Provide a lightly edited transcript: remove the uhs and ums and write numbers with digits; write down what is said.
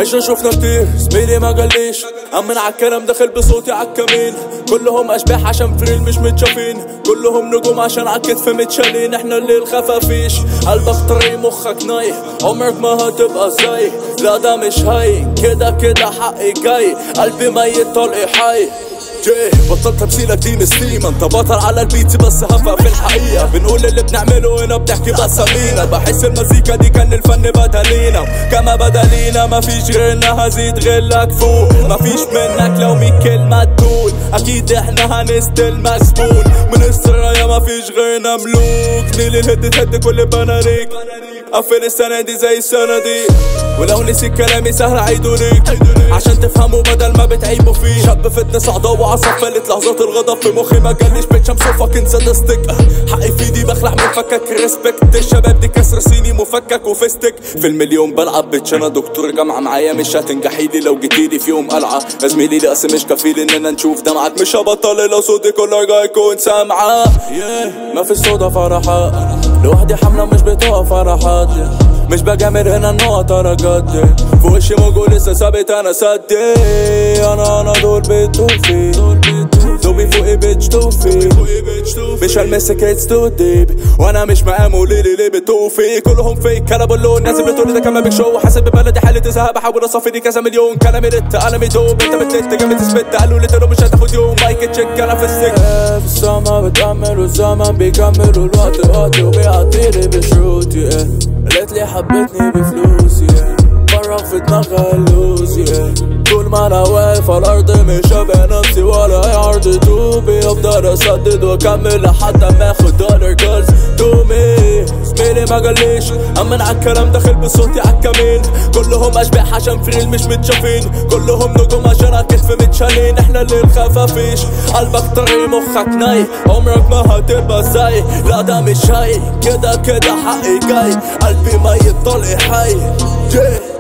عشنا شوفنا كتير زميلي ما قاليش أمن عالكلام داخل بصوتي عالكمين. كلهم أشباح عشان فريل مش متشافين، كلهم نجوم عشان عالكتف متشالين. احنا اللي الخفافيش قلبك طري مخك ناي، عمرك ما هتبقى زي لا ده مش هاي. كده كده حقي جاي قلبي ميت طلقي حي. بطلت تمثيلك دي مسليمة، انت بطل على البيت بس هفا في الحقيقة. بنقول اللي بنعمله هنا بنحكي بس مينا. بحس المزيكا دي كان الفن بدلينا كما بدلينا. مفيش غيرنا هزيد غيرك فوق، مفيش منك لو 100 كلمة تقول. اكيد احنا هنستل مسبول من السرايا، مفيش غيرنا ملوك. نيل الهد تهد كل بناريك، قفل السنة دي زي السنة دي. ولو نسيت كلامي سهل عيدوا ليك عشان تفهموا بدل ما بتعيبوا فيه. شاب فتنس عضاء وعصب فلت لحظات الغضب في مخي ما جاليش بيت شمس وفاكن صدستك. حقي في ايدي بخلع من فكك ريسبكت. الشباب دي كسر صيني مفكك وفستك. في المليون بلعب بيتش انا دكتور جامعة معايا مش هتنجحيلي لو جيتيلي في يوم قلعة. يا زميلي لقس مش كفيل اننا نشوف دمعك. مش هبطل لو صوتي كله رجع يكون سامعة. ما في صودا فرحات لوحدي حملة مش بتقف فرحات. مش بجامل هنا النقط درجات. في وشي موجود لسه ثابت انا صدي. انا دول بتوفي دوبي فوقي بيتش توفي. مش هلمسك اتس تو ديب وانا مش مقامه ليه بتوفي. كلهم فيك كلام اللون ناس بتقول ده كمان بيك شو. حاسب ببلدي حالة ذهب بحاول اصفي دي كذا مليون. كلامي رت قلمي دوب انت بتلت جامد تثبت. قالوا لي تلو مش هتاخد يوم مايك تشيك انا في السك. في السما بتأمل والزمن بيكمل والوقت وقتي وبيعطيلي بشروطي. قالت لي حبتني بفلوسي فرغ في دماغها اللوزي. طول ما انا واقف على الارض مش شبه نفسي ولا اي عرض توبي. افضل اسدد واكمل لحد ما اخد دولار جولز دومي. زميلي ما قاليش امن عالكلام داخل بصوتي عالكمين. كلهم اشباح عشان فريل مش متشافين، كلهم نجوم عشان عالكتف متشالين. احنا اللي الخفافيش قلبك طري مخك ناي، عمرك ما هتبقى زي لا ده مش هاي. كده كده حقي جاي قلبي ميت طلقي حي.